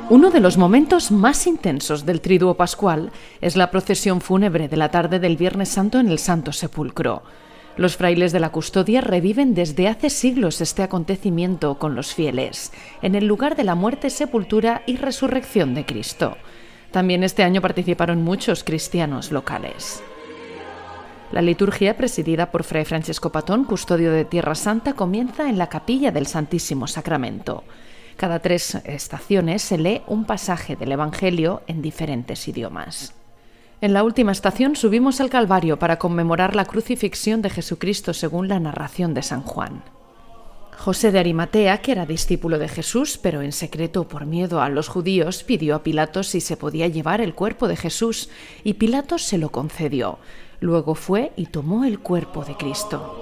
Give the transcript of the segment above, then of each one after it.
Uno de los momentos más intensos del Triduo Pascual es la procesión fúnebre de la tarde del Viernes Santo en el Santo Sepulcro. Los frailes de la custodia reviven desde hace siglos este acontecimiento con los fieles, en el lugar de la muerte, sepultura y resurrección de Cristo. También este año participaron muchos cristianos locales. La liturgia, presidida por Fray Francesco Patón, custodio de Tierra Santa, comienza en la capilla del Santísimo Sacramento. Cada 3 estaciones se lee un pasaje del Evangelio en diferentes idiomas. En la última estación subimos al Calvario para conmemorar la crucifixión de Jesucristo según la narración de San Juan. José de Arimatea, que era discípulo de Jesús, pero en secreto por miedo a los judíos, pidió a Pilato si se podía llevar el cuerpo de Jesús, y Pilato se lo concedió. Luego fue y tomó el cuerpo de Cristo.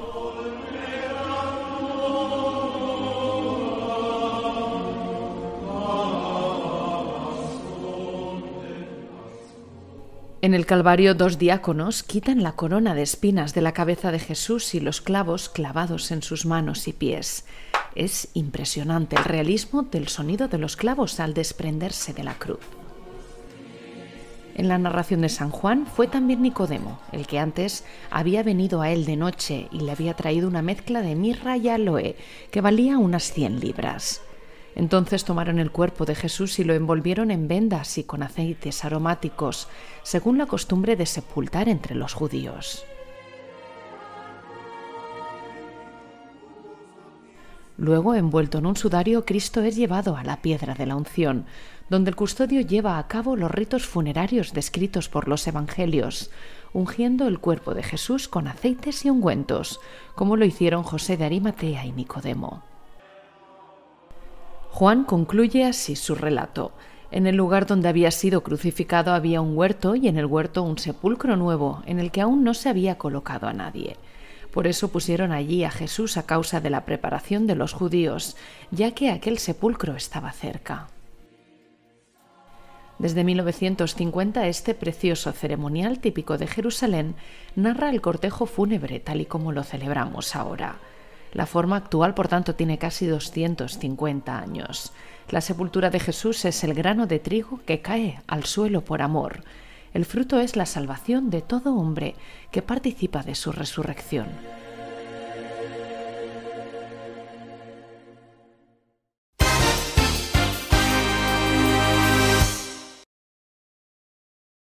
En el Calvario, 2 diáconos quitan la corona de espinas de la cabeza de Jesús y los clavos clavados en sus manos y pies. Es impresionante el realismo del sonido de los clavos al desprenderse de la cruz. En la narración de San Juan fue también Nicodemo, el que antes había venido a él de noche y le había traído una mezcla de mirra y aloe que valía unas 100 libras. Entonces tomaron el cuerpo de Jesús y lo envolvieron en vendas y con aceites aromáticos, según la costumbre de sepultar entre los judíos. Luego, envuelto en un sudario, Cristo es llevado a la piedra de la unción, donde el custodio lleva a cabo los ritos funerarios descritos por los evangelios, ungiendo el cuerpo de Jesús con aceites y ungüentos, como lo hicieron José de Arimatea y Nicodemo. Juan concluye así su relato. En el lugar donde había sido crucificado había un huerto y en el huerto un sepulcro nuevo, en el que aún no se había colocado a nadie. Por eso pusieron allí a Jesús a causa de la preparación de los judíos, ya que aquel sepulcro estaba cerca. Desde 1950, este precioso ceremonial típico de Jerusalén narra el cortejo fúnebre tal y como lo celebramos ahora. La forma actual, por tanto, tiene casi 250 años. La sepultura de Jesús es el grano de trigo que cae al suelo por amor. El fruto es la salvación de todo hombre que participa de su resurrección.